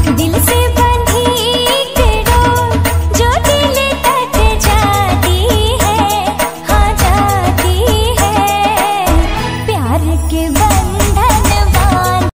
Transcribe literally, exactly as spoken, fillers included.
दिल से बंधी एक डोर जो दिल तक जाती है, हाँ जाती है। प्यार के